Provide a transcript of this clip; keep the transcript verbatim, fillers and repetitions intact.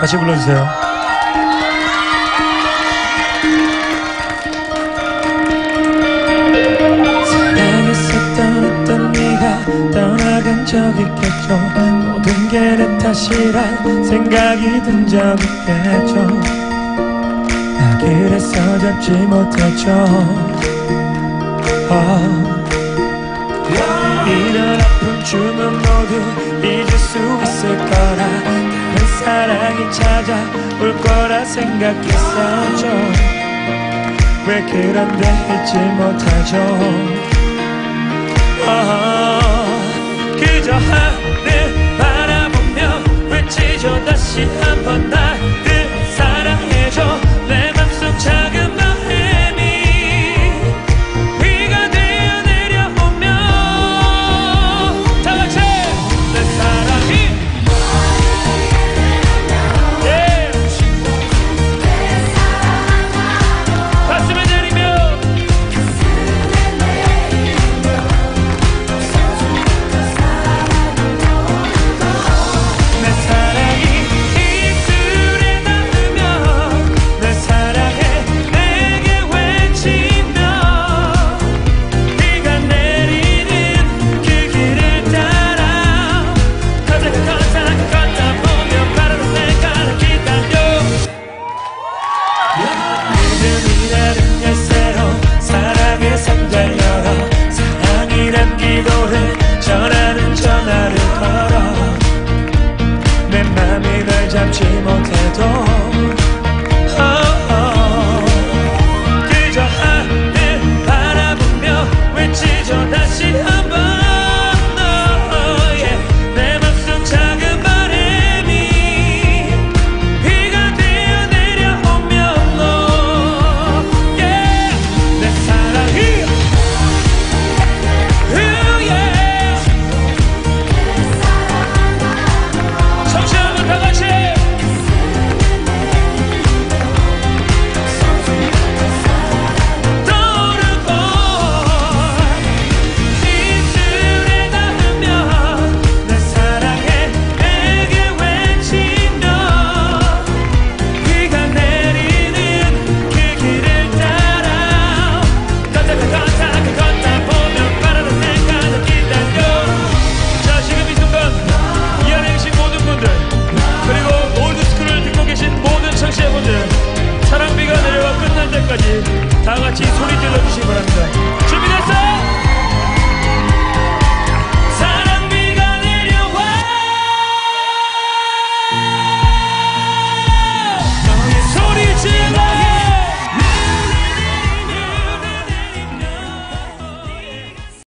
같이 불러주세요. 사랑했었던 어떤 네가 떠나간 적 있겠죠. 모든 게 내 탓이란 생각이 든 적 있겠죠. 나 그래서 잡지 못했죠. 어. 이런 아픔쯤은 모두 잊을 수 있을 거라, 다른 사랑이 찾아올 거라 생각했었죠. 왜 그런데 잊지 못하죠. 어, 그저 하늘 바라보며 외치죠. 다시 한번 나를 사랑해줘. 내 맘속 작은 바람이 비가 되어 내려오며 다 같이 내 사랑이 yeah. 가슴에 내리며 내 사랑이 입술에 닿으며 내 사랑에 내게 외치며 비가 내리는 그 길을 따라 걷다가 걷다가 걷다 보면 바로 내가 기다려. 믿음이라는 열쇠로 사랑의 상자를 열어 사랑이란 기도를 전하는 전화를 걸어 내 맘이 널 잡지 못해도